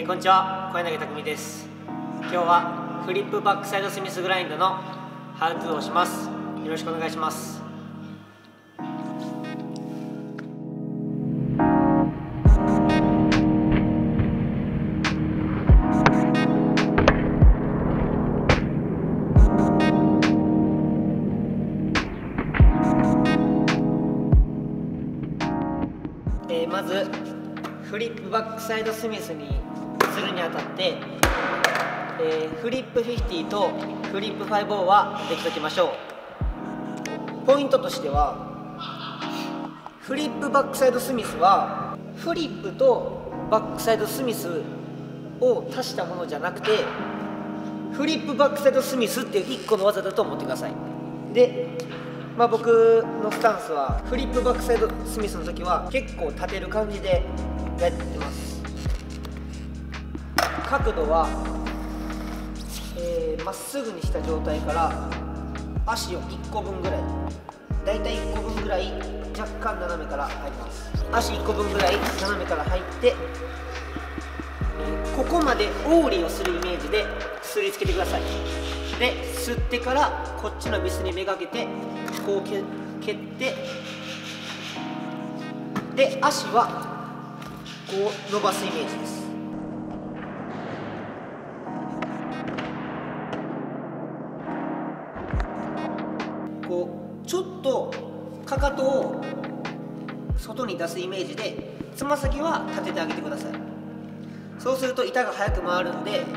こんにちは、小柳匠です。今日はフリップバックサイドスミスグラインドのハウトゥーをします。よろしくお願いします。まずフリップバックサイドスミスにするにあたって、フリップ50とフリップ50はできておきましょう。ポイントとしては、フリップバックサイドスミスはフリップとバックサイドスミスを足したものじゃなくて、フリップバックサイドスミスっていう1個の技だと思ってください。で、僕のスタンスはフリップバックサイドスミスの時は結構立てる感じでやってます。角度はまっすぐにした状態から足を1個分ぐらい、だいたい1個分ぐらい若干斜めから入ります。足1個分ぐらい斜めから入って、ここまでオーリーをするイメージですりつけてください。で、吸ってからこっちのビスにめがけてこう蹴って、で足はこう伸ばすイメージです。こうちょっとかかとを外に出すイメージでつま先は立ててあげてください。そうすると板が早く回るんで、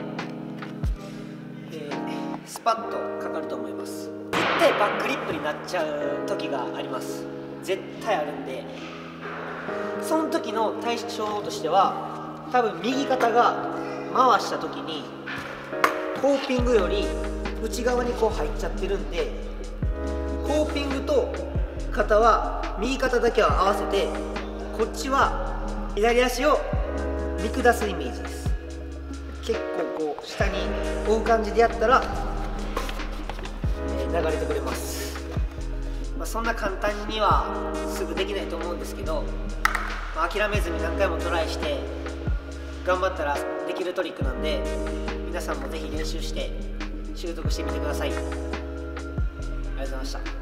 スパッとかかると思います。絶対バックリップになっちゃう時があります。絶対あるんで、その時の対処としては、多分右肩が回した時にコーピングより内側にこう入っちゃってるんで、コーピングと肩は右肩だけは合わせて、こっちは左足を見下すイメージです。結構こう下に追う感じでやったら流れてくれます。そんな簡単にはすぐできないと思うんですけど、諦めずに何回もトライして頑張ったらできるトリックなんで、皆さんもぜひ練習して習得してみてください。ありがとうございました。